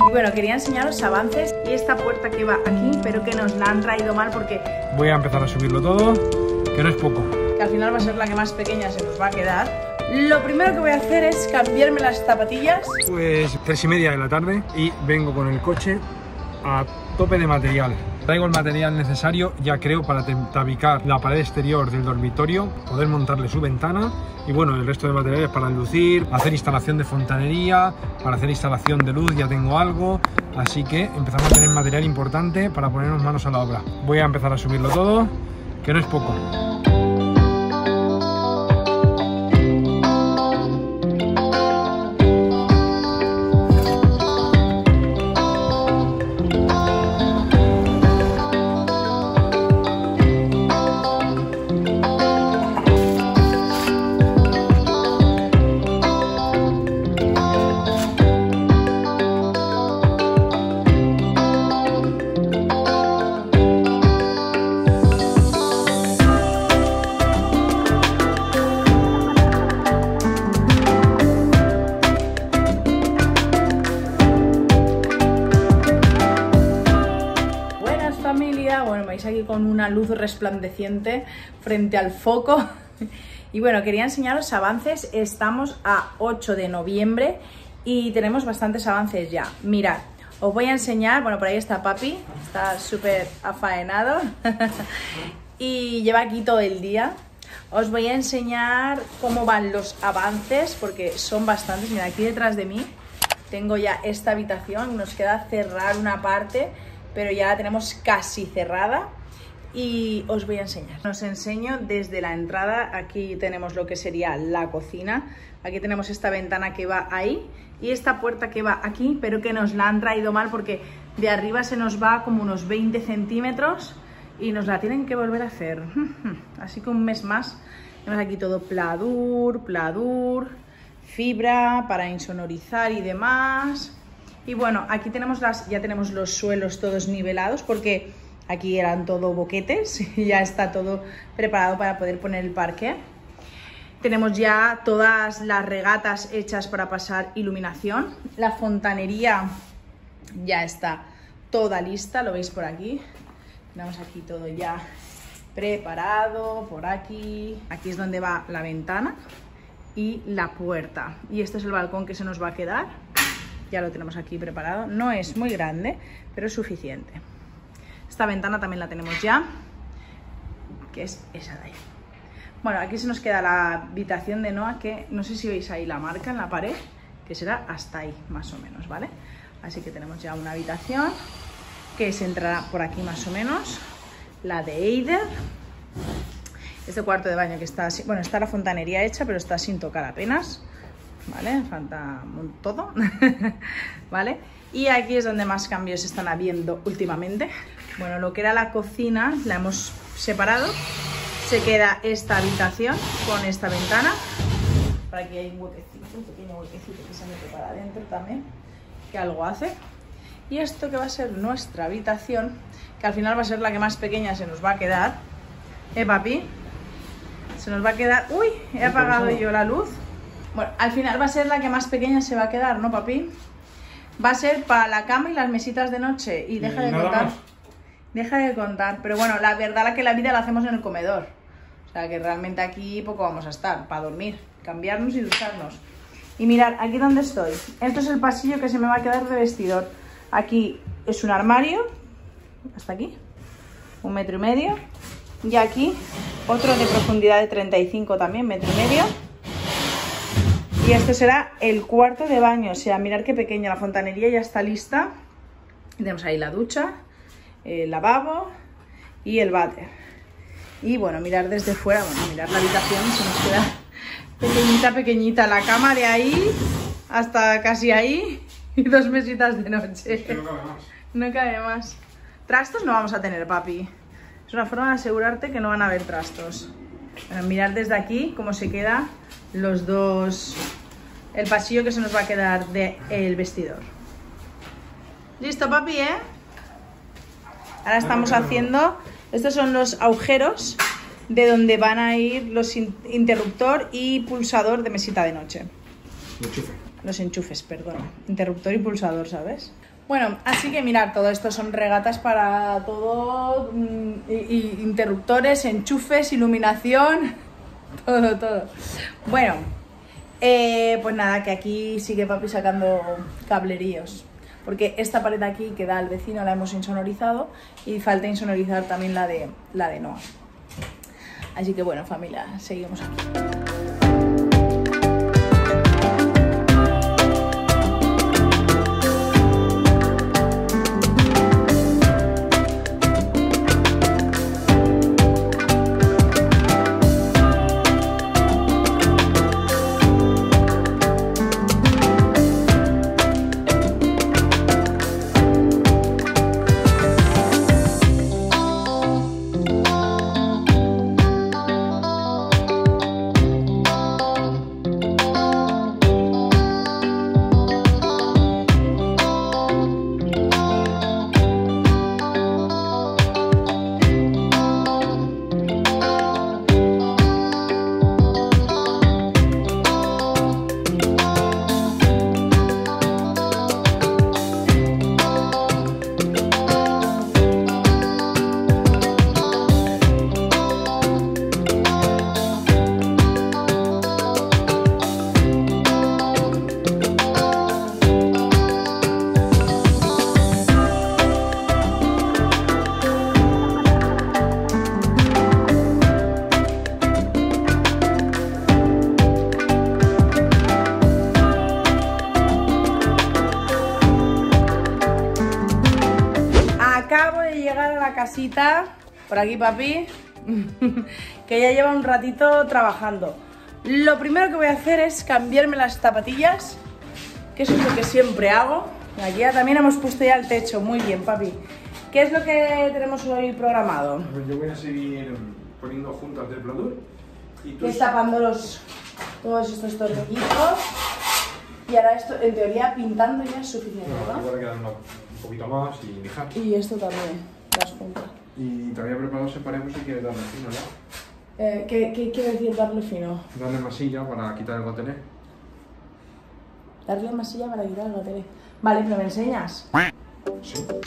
Y bueno, quería enseñaros avances y esta puerta que va aquí, pero que nos la han traído mal porque voy a empezar a subirlo todo, que no es poco. Que al final va a ser la que más pequeña se nos va a quedar. Lo primero que voy a hacer es cambiarme las zapatillas. Pues 3:30 de la tarde y vengo con el coche a tope de material. Traigo el material necesario, ya creo, para tabicar la pared exterior del dormitorio, poder montarle su ventana y bueno, el resto de materiales para enlucir, hacer instalación de fontanería, para hacer instalación de luz ya tengo algo, así que empezamos a tener material importante para ponernos manos a la obra. Voy a empezar a subirlo todo, que no es poco. Bueno, veis aquí con una luz resplandeciente frente al foco. Y bueno, quería enseñaros avances. Estamos a 8 de noviembre y tenemos bastantes avances ya. Mirad, os voy a enseñar, bueno, por ahí está papi, está súper afaenado y lleva aquí todo el día. Os voy a enseñar cómo van los avances porque son bastantes. Mira, aquí detrás de mí tengo ya esta habitación, nos queda cerrar una parte, pero ya la tenemos casi cerrada y os voy a enseñar. Os enseño desde la entrada. Aquí tenemos lo que sería la cocina. Aquí tenemos esta ventana que va ahí y esta puerta que va aquí, pero que nos la han traído mal porque de arriba se nos va como unos 20 centímetros y nos la tienen que volver a hacer. Así que un mes más. Tenemos aquí todo pladur, fibra para insonorizar y demás. Y bueno, aquí tenemos ya tenemos los suelos todos nivelados porque aquí eran todo boquetes y ya está todo preparado para poder poner el parqué. Tenemos ya todas las regatas hechas para pasar iluminación. La fontanería ya está toda lista, lo veis por aquí. Tenemos aquí todo ya preparado, por aquí. Aquí es donde va la ventana y la puerta. Y este es el balcón que se nos va a quedar. Ya lo tenemos aquí preparado. No es muy grande, pero es suficiente. Esta ventana también la tenemos ya, que es esa de ahí. Bueno, aquí se nos queda la habitación de Noah, que no sé si veis ahí la marca en la pared, que será hasta ahí, más o menos, ¿vale? Así que tenemos ya una habitación, que se entrará por aquí más o menos. La de Eider. Este cuarto de baño que está así, bueno, está la fontanería hecha, pero está sin tocar apenas. ¿Vale? Falta todo, ¿vale? Y aquí es donde más cambios están habiendo últimamente. Bueno, lo que era la cocina la hemos separado. Se queda esta habitación con esta ventana. Por aquí hay un huequecito, un pequeño huequecito que se mete para adentro también, que algo hace. Y esto que va a ser nuestra habitación, que al final va a ser la que más pequeña se nos va a quedar. Papi? Se nos va a quedar... Uy, he apagado yo la luz. Bueno, al final va a ser la que más pequeña se va a quedar, ¿no, papi? Va a ser para la cama y las mesitas de noche. Y deja de contar. Deja de contar. Pero bueno, la verdad que la vida la hacemos en el comedor. O sea, que realmente aquí poco vamos a estar. Para dormir, cambiarnos y ducharnos. Y mirad, aquí donde estoy. Esto es el pasillo que se me va a quedar de vestidor. Aquí es un armario. Hasta aquí. 1,5 metros. Y aquí otro de profundidad de 35 también, 1,5 metros. Y este será el cuarto de baño, o sea, mirad qué pequeña. La fontanería ya está lista. Tenemos ahí la ducha, el lavabo y el váter. Y bueno, mirar desde fuera, bueno, mirar la habitación, se nos queda pequeñita. La cama de ahí hasta casi ahí y 2 mesitas de noche. Es que no cabe más. No cabe más. Trastos no vamos a tener, papi. Es una forma de asegurarte que no van a haber trastos. Bueno, mirad desde aquí cómo se queda los dos, el pasillo que se nos va a quedar del vestidor. ¿Listo, papi, Ahora estamos haciendo, estos son los agujeros de donde van a ir los interruptor y pulsador de mesita de noche. Enchufe. Los enchufes, perdón. Interruptor y pulsador, ¿sabes? Bueno, así que mirad, todo esto son regatas para todo, interruptores, enchufes, iluminación, todo. Bueno, pues nada, que aquí sigue papi sacando cableríos, porque esta pared aquí que da al vecino la hemos insonorizado y falta insonorizar también la de Noah. Así que bueno, familia, seguimos aquí. Acabo de llegar a la casita, por aquí papi, que ya lleva un ratito trabajando. Lo primero que voy a hacer es cambiarme las zapatillas, que eso es lo que siempre hago. Aquí ya también hemos puesto ya el techo, muy bien papi. ¿Qué es lo que tenemos hoy programado? Pues yo voy a seguir poniendo juntas del pladur y tú... Tapando todos estos tornillitos. Y ahora esto, en teoría, pintando ya es suficiente, ¿no? Ahora quedan un poquito más y lijar. Y esto también, las juntas. Y te había preparado separemos si quieres darle fino ya. ¿Qué quiere decir darle fino? Darle masilla para quitar el gotelé. Darle masilla para quitar el gotelé. Vale, pero ¿me enseñas? Sí.